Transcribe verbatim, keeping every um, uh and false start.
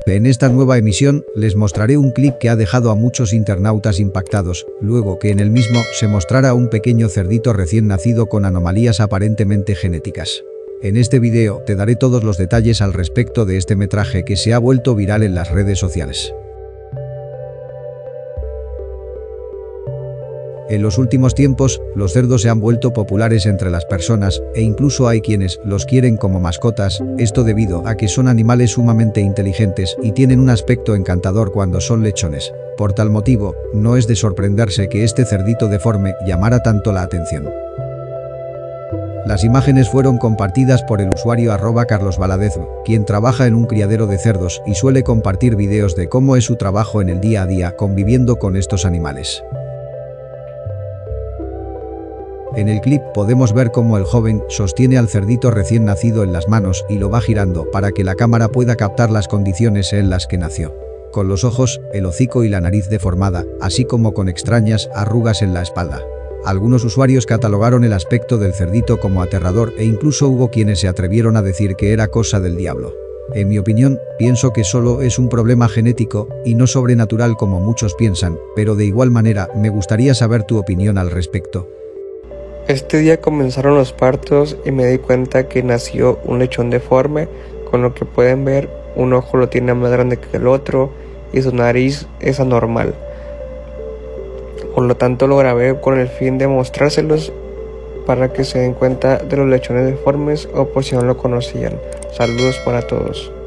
En esta nueva emisión les mostraré un clip que ha dejado a muchos internautas impactados, luego que en el mismo se mostrara un pequeño cerdito recién nacido con anomalías aparentemente genéticas. En este video te daré todos los detalles al respecto de este metraje que se ha vuelto viral en las redes sociales. En los últimos tiempos, los cerdos se han vuelto populares entre las personas, e incluso hay quienes los quieren como mascotas, esto debido a que son animales sumamente inteligentes y tienen un aspecto encantador cuando son lechones. Por tal motivo, no es de sorprenderse que este cerdito deforme llamara tanto la atención. Las imágenes fueron compartidas por el usuario arroba Carlos Valadez, quien trabaja en un criadero de cerdos y suele compartir videos de cómo es su trabajo en el día a día conviviendo con estos animales. En el clip podemos ver cómo el joven sostiene al cerdito recién nacido en las manos y lo va girando para que la cámara pueda captar las condiciones en las que nació. Con los ojos, el hocico y la nariz deformada, así como con extrañas arrugas en la espalda. Algunos usuarios catalogaron el aspecto del cerdito como aterrador e incluso hubo quienes se atrevieron a decir que era cosa del diablo. En mi opinión, pienso que solo es un problema genético y no sobrenatural como muchos piensan, pero de igual manera me gustaría saber tu opinión al respecto. Este día comenzaron los partos y me di cuenta que nació un lechón deforme, con lo que pueden ver, un ojo lo tiene más grande que el otro y su nariz es anormal. Por lo tanto lo grabé con el fin de mostrárselos para que se den cuenta de los lechones deformes o por si no lo conocían. Saludos para todos.